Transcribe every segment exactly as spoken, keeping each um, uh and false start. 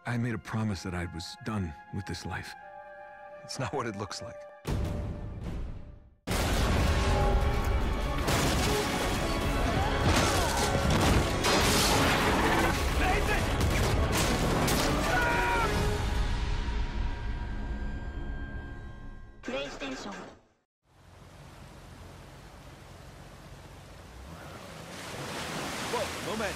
I made a promise that I was done with this life. It's not what it looks like. PlayStation. Wow, Moment.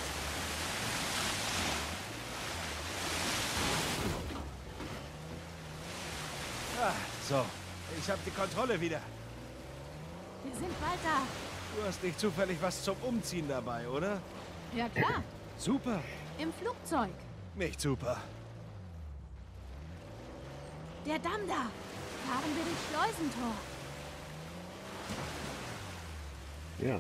Ah, so. Ich habe die Kontrolle wieder. Wir sind bald da. Du hast nicht zufällig was zum Umziehen dabei, oder? Ja klar, Super. im Flugzeug. Nicht super. Der Damm da. Fahren wir durch Schleusentor. Ja.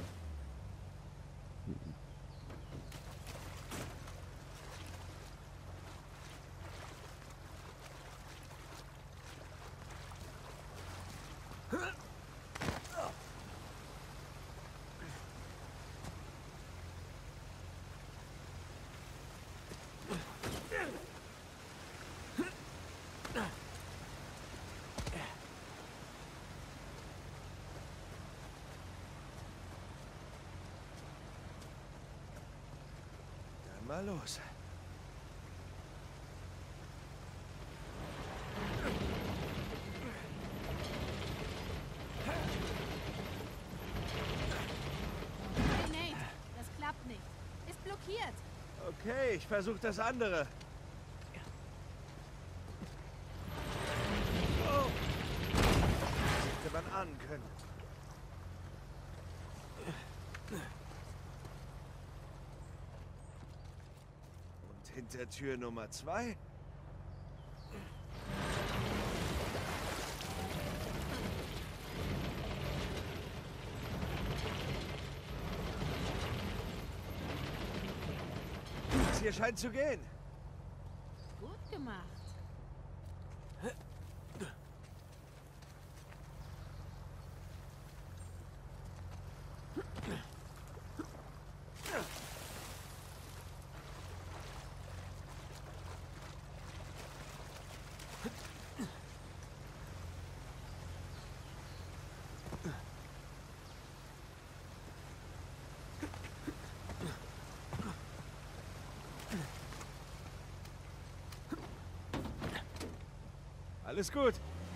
Dann mal los. Hey Nate, das klappt nicht. Ist blockiert. Okay, ich versuche das andere. Oh. Das hätte man ahnen können. Und hinter Tür Nummer zwei? Das hier scheint zu gehen. Gut gemacht. Alles gut.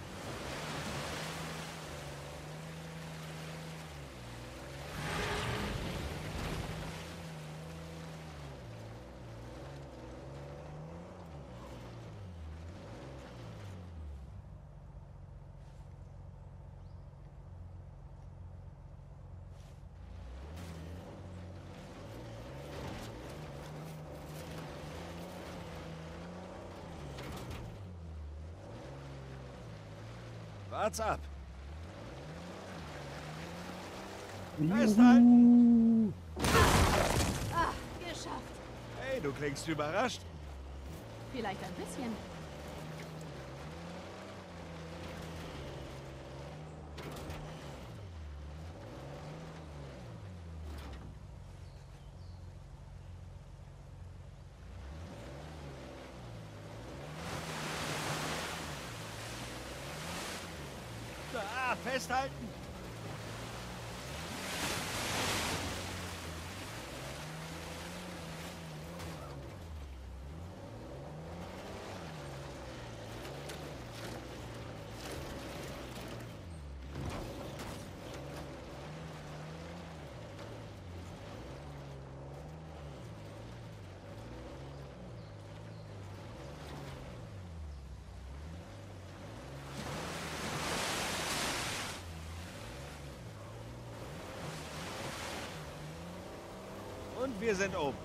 Wart's ab. Festhalten! Ah, geschafft. Hey, du klingst überrascht. Vielleicht ein bisschen. Ah, festhalten! Und wir sind oben.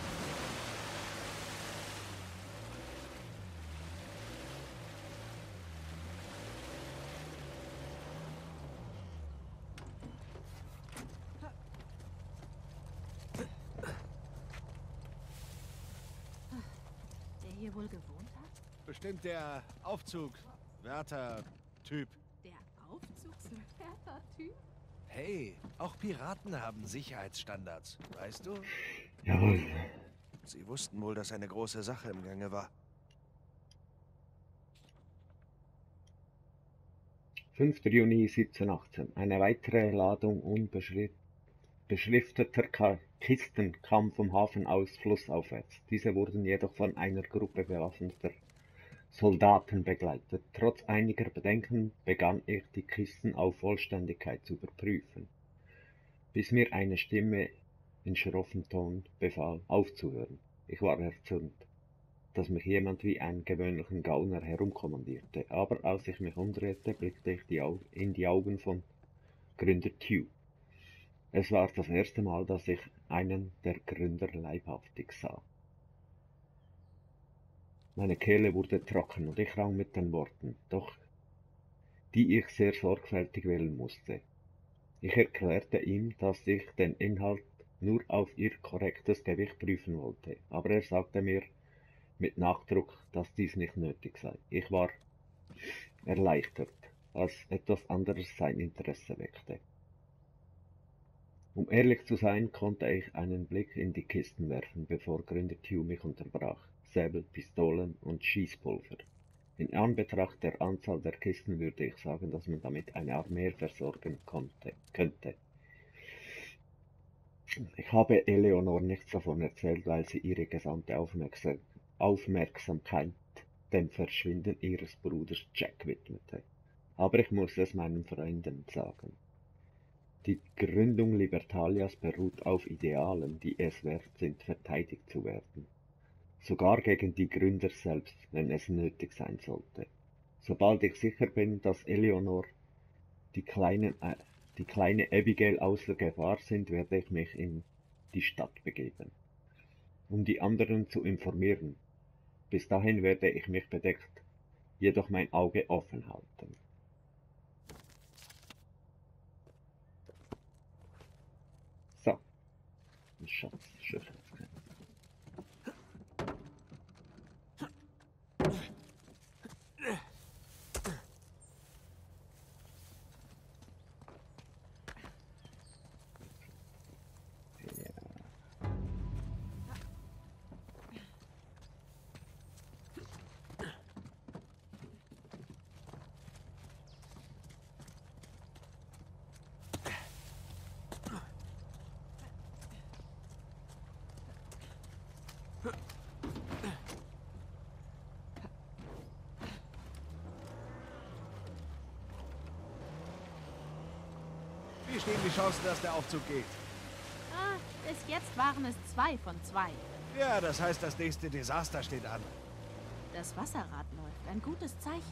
Der hier wohl gewohnt hat? Bestimmt der Aufzug-Wärter-Typ. Der Aufzugswärter-Typ? Hey, auch Piraten haben Sicherheitsstandards, weißt du? Jawohl. Sie wussten wohl, dass eine große Sache im Gange war. fünfter Juni siebzehnhundertachtzehn. Eine weitere Ladung unbeschrifteter Kisten kam vom Hafen aus flussaufwärts. Diese wurden jedoch von einer Gruppe bewaffneter Soldaten begleitet. Trotz einiger Bedenken begann ich, die Kisten auf Vollständigkeit zu überprüfen, bis mir eine Stimme in schroffem Ton befahl, aufzuhören. Ich war erzürnt, dass mich jemand wie einen gewöhnlichen Gauner herumkommandierte, aber als ich mich umdrehte, blickte ich die in die Augen von Gründer Tew. Es war das erste Mal, dass ich einen der Gründer leibhaftig sah. Meine Kehle wurde trocken und ich rang mit den Worten, doch die ich sehr sorgfältig wählen musste. Ich erklärte ihm, dass ich den Inhalt nur auf ihr korrektes Gewicht prüfen wollte, aber er sagte mir mit Nachdruck, dass dies nicht nötig sei. Ich war erleichtert, als etwas anderes sein Interesse weckte. Um ehrlich zu sein, konnte ich einen Blick in die Kisten werfen, bevor Gründer Tew mich unterbrach. Säbel, Pistolen und Schießpulver. In Anbetracht der Anzahl der Kisten würde ich sagen, dass man damit eine Armee versorgen konnte, könnte. Ich habe Eleonor nichts davon erzählt, weil sie ihre gesamte Aufmerksam Aufmerksamkeit dem Verschwinden ihres Bruders Jack widmete. Aber ich muss es meinen Freunden sagen. Die Gründung Libertalias beruht auf Idealen, die es wert sind, verteidigt zu werden. Sogar gegen die Gründer selbst, wenn es nötig sein sollte. Sobald ich sicher bin, dass Eleonor die, kleinen, äh, die kleine Abigail außer Gefahr sind, werde ich mich in die Stadt begeben, um die anderen zu informieren. Bis dahin werde ich mich bedeckt, jedoch mein Auge offen halten. So, Schatz, Schatz. Wie stehen die Chancen, dass der Aufzug geht? Ah, bis jetzt waren es zwei von zwei. Ja, das heißt, das nächste Desaster steht an. Das Wasserrad läuft. Ein gutes Zeichen.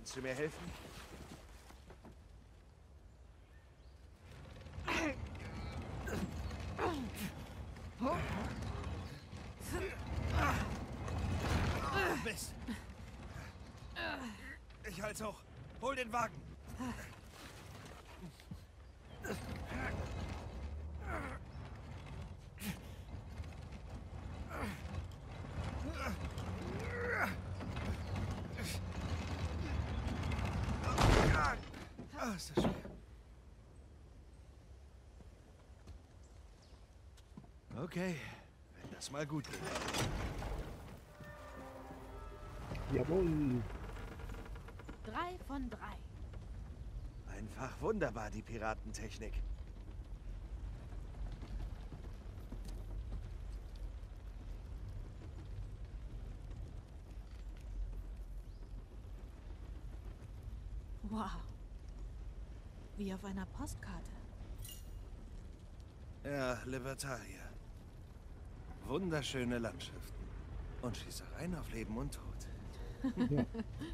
Kannst du mir helfen? Mist. Ich halt's hoch. Hol den Wagen. Ah, ist das schwer. Okay, wenn das mal gut geht. Jawohl. Drei von drei. Einfach wunderbar, die Piratentechnik. Wow. Wie auf einer Postkarte. Ja, Libertalia. Wunderschöne Landschaften. Und Schießereien auf Leben und Tod. Ja.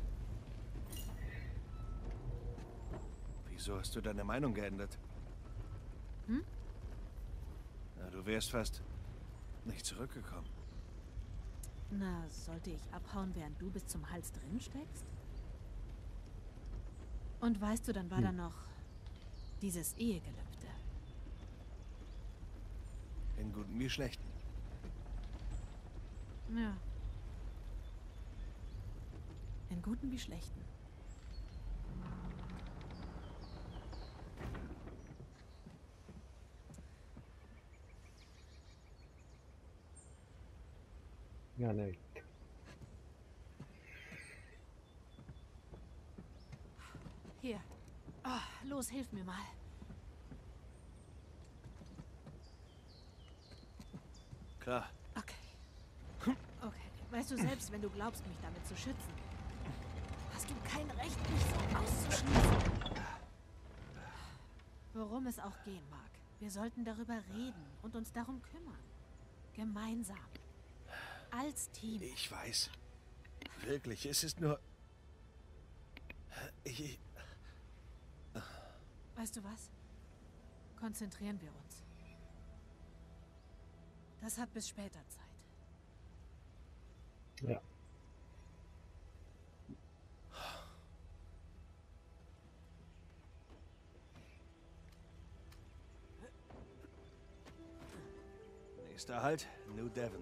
Wieso hast du deine Meinung geändert? Hm? Na, du wärst fast nicht zurückgekommen. Na, sollte ich abhauen, während du bis zum Hals drin steckst? Und weißt du, dann war Hm. da noch dieses Ehegelübde. In guten wie schlechten. Ja. In guten wie schlechten. Ja, nicht. Hier. Ah, los, hilf mir mal. Klar. Okay. Okay. Weißt du, selbst wenn du glaubst, mich damit zu schützen, hast du kein Recht, mich so auszuschließen. Worum es auch gehen mag, wir sollten darüber reden und uns darum kümmern. Gemeinsam. Als Team. Ich weiß. Wirklich, es ist nur... Ich... Weißt du was? Konzentrieren wir uns. Das hat bis später Zeit. Ja. Nächster Halt, New Devon.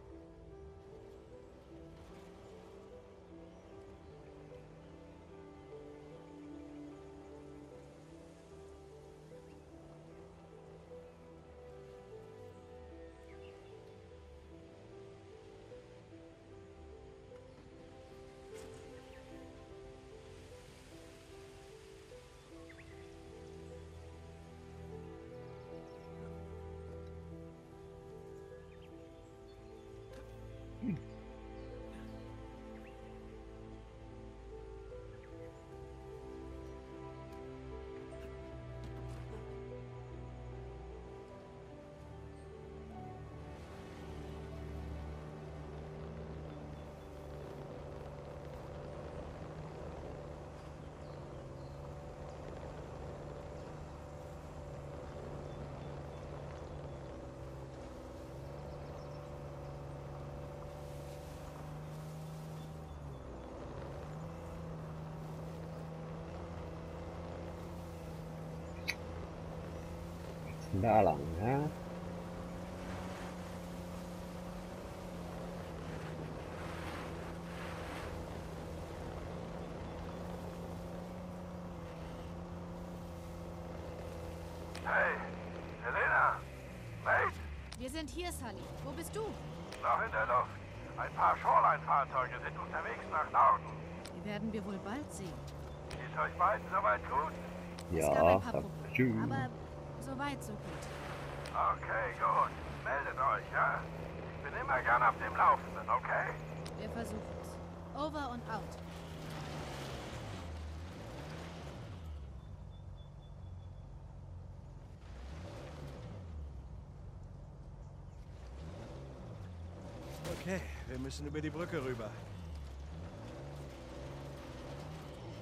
Da lang, hä? Hey, Helena! Mate! Wir sind hier, Sully. Wo bist du? Noch in der Luft. Ein paar Shoreline-Fahrzeuge sind unterwegs nach Norden. Die werden wir wohl bald sehen. Ist euch beiden soweit gut? Es Ja, gab ein paar danke Probleme, schön. aber so weit, so gut. Okay, gut. Meldet euch, ja? Ich bin immer gern auf dem Laufenden, okay? Wir versuchen es. Over und out. Okay, wir müssen über die Brücke rüber.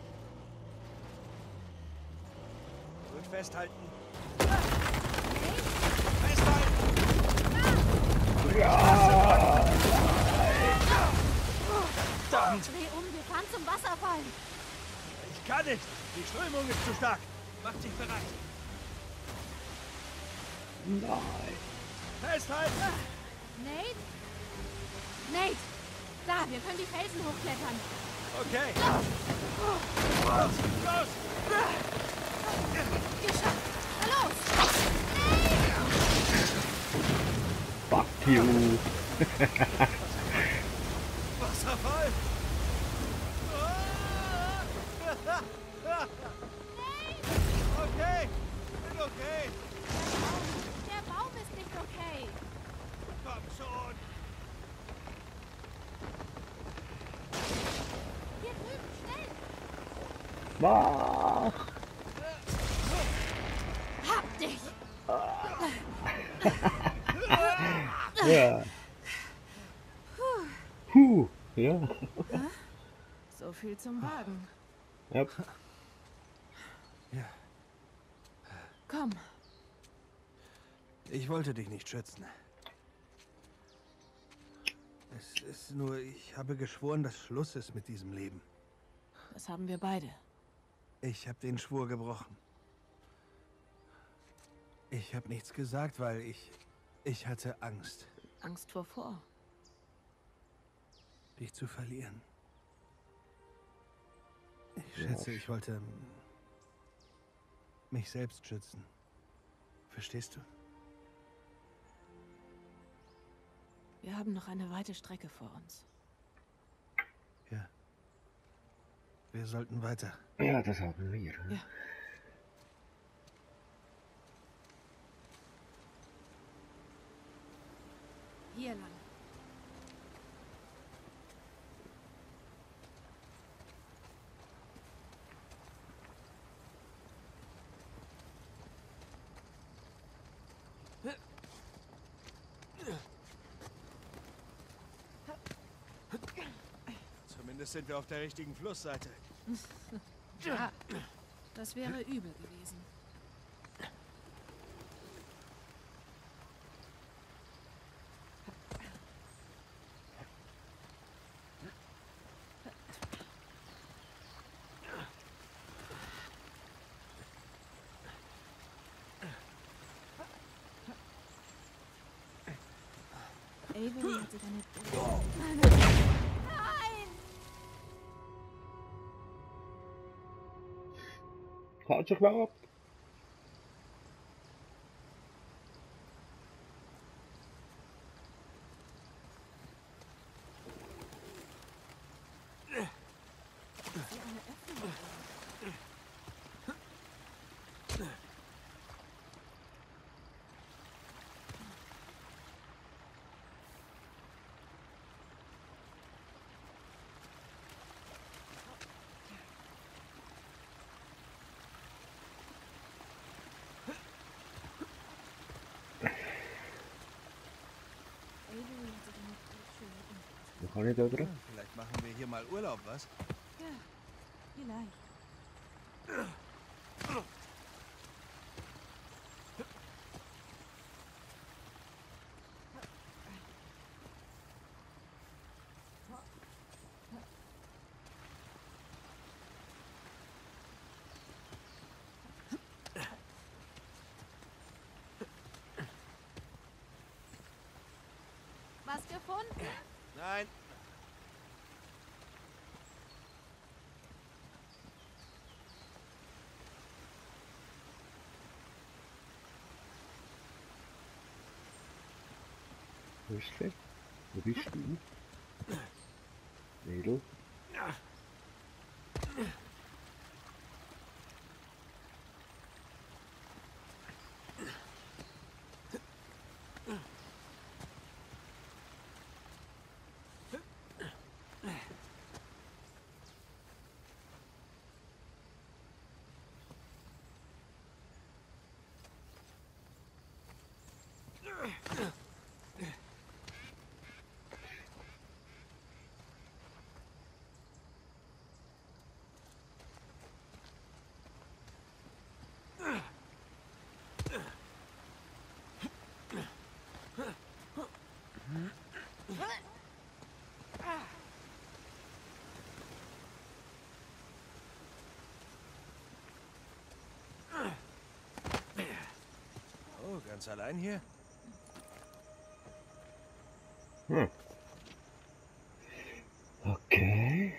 festhalten. Festhalten! Ja! Verdammt! Dreh um, wir fahren zum Wasserfall. Ich kann nicht! Die Strömung ist zu stark! Macht sich bereit! Nein! Festhalten! Nate? Nate! Da, wir können die Felsen hochklettern. Okay! Los! Los! Geschafft! Na los! Fuck you! Wasserfall! Okay! Bin okay! Der Baum ist nicht okay. Komm schon! Hier drüben, schnell! Mach! Hab dich! Ja. Puh, ja. So viel zum Wagen. Ja. Ja. Komm, Ich wollte dich nicht schützen. Es ist nur, ich habe geschworen, dass Schluss ist mit diesem Leben. das haben wir beide. Ich habe den Schwur gebrochen. Ich habe nichts gesagt, weil ich... Ich hatte Angst, Angst wovor? dich zu verlieren. Ich schätze, ich wollte... mich selbst schützen. Verstehst du? Wir haben noch eine weite Strecke vor uns. Ja. Wir sollten weiter. Ja, das haben wir. Ja. Hier lang. Zumindest sind wir auf der richtigen Flussseite. Ja, das wäre übel gewesen. Avery hat sich eine... Nein! Halt sich mal ab. Kann ich da drin? Vielleicht machen wir hier mal Urlaub, was? Ja, vielleicht. Was gefunden? Nein. Wo ist der? Wo bist du? Mädel? ganz allein hier? Hm. Okay.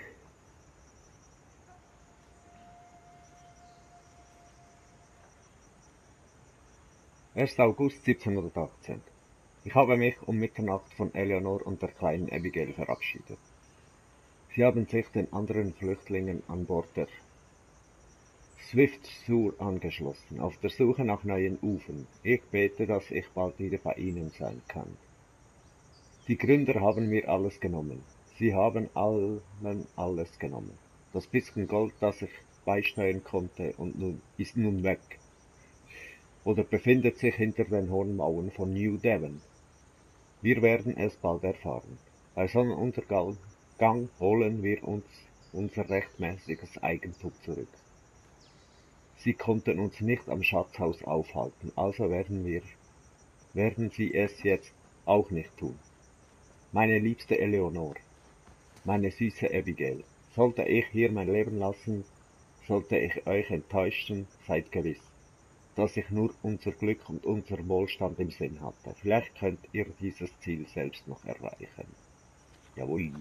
erster August siebzehnhundertachtzehn. Ich habe mich um Mitternacht von Eleanor und der kleinen Abigail verabschiedet. Sie haben sich den anderen Flüchtlingen an Bord der Swift Sur angeschlossen, auf der Suche nach neuen Ufern. Ich bete, dass ich bald wieder bei Ihnen sein kann. Die Gründer haben mir alles genommen. Sie haben allen alles genommen. Das bisschen Gold, das ich beisteuern konnte, und nun ist nun weg. Oder befindet sich hinter den Hornmauern von New Devon. Wir werden es bald erfahren. Bei Sonnenuntergang holen wir uns unser rechtmäßiges Eigentum zurück. Sie konnten uns nicht am Schatzhaus aufhalten, also werden wir, werden sie es jetzt auch nicht tun. Meine liebste Eleonor, meine süße Abigail, sollte ich hier mein Leben lassen, sollte ich euch enttäuschen, seid gewiss, dass ich nur unser Glück und unser Wohlstand im Sinn hatte. Vielleicht könnt ihr dieses Ziel selbst noch erreichen. Jawohl.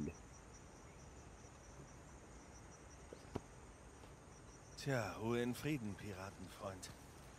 Tja, Ruhe in Frieden, Piratenfreund.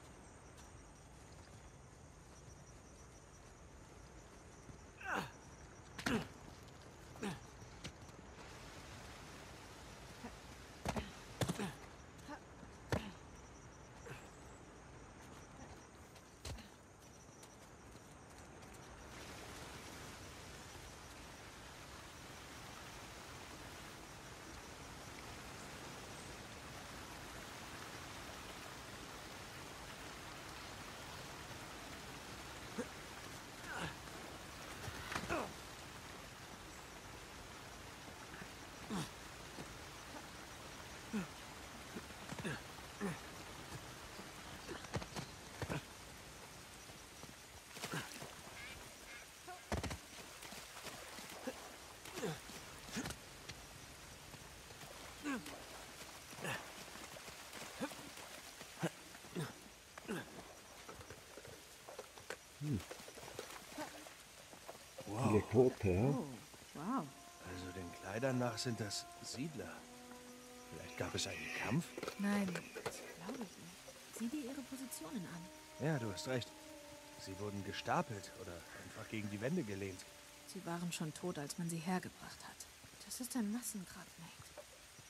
Viele Tote, ja? Oh, wow. Also den Kleidern nach sind das Siedler. Vielleicht gab es einen Kampf? Nein, das glaube ich nicht. Sieh dir ihre Positionen an. Ja, du hast recht. Sie wurden gestapelt oder einfach gegen die Wände gelehnt. Sie waren schon tot, als man sie hergebracht hat. Das ist ein Massengrab, Nate.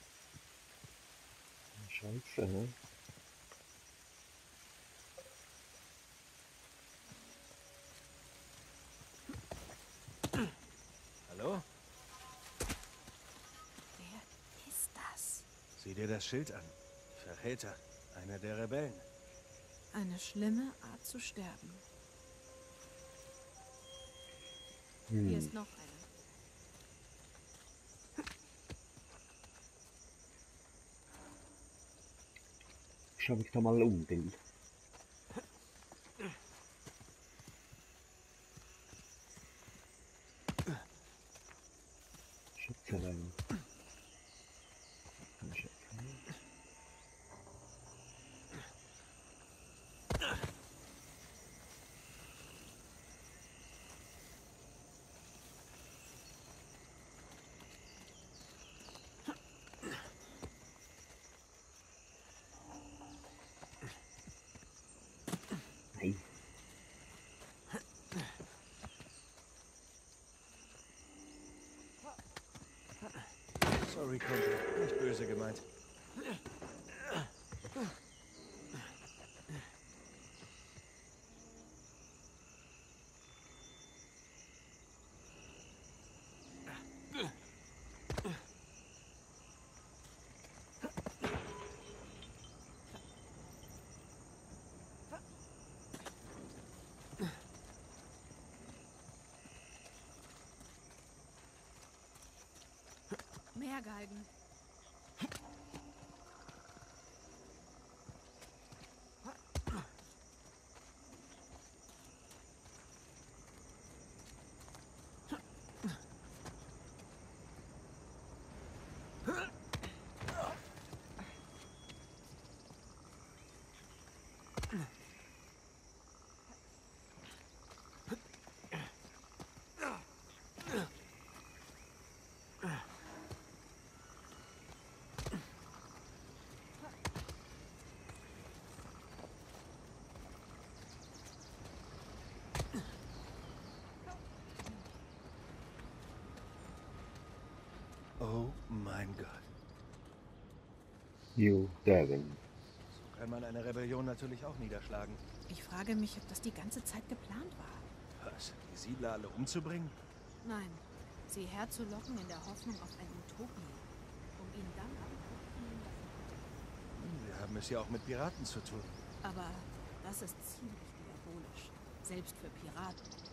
Scheiße, ne? Hallo? Wer ist das? Sieh dir das Schild an. Verräter. Einer der Rebellen. Eine schlimme Art zu sterben. Hm. Hier ist noch eine. Schau mich da mal um, Bill. Schätzelein. Ein Schätzelein. Nein. Sorry, Kumpel. Nicht böse gemeint. Mehr Galgen. Oh mein Gott. You Devin. So kann man eine Rebellion natürlich auch niederschlagen. Ich frage mich, ob das die ganze Zeit geplant war. Was? Die Siedler alle umzubringen? Nein, sie herzulocken in der Hoffnung auf ein Utopia, um ihn dann abzuziehen. Hm, wir haben es ja auch mit Piraten zu tun. Aber das ist ziemlich diabolisch, selbst für Piraten.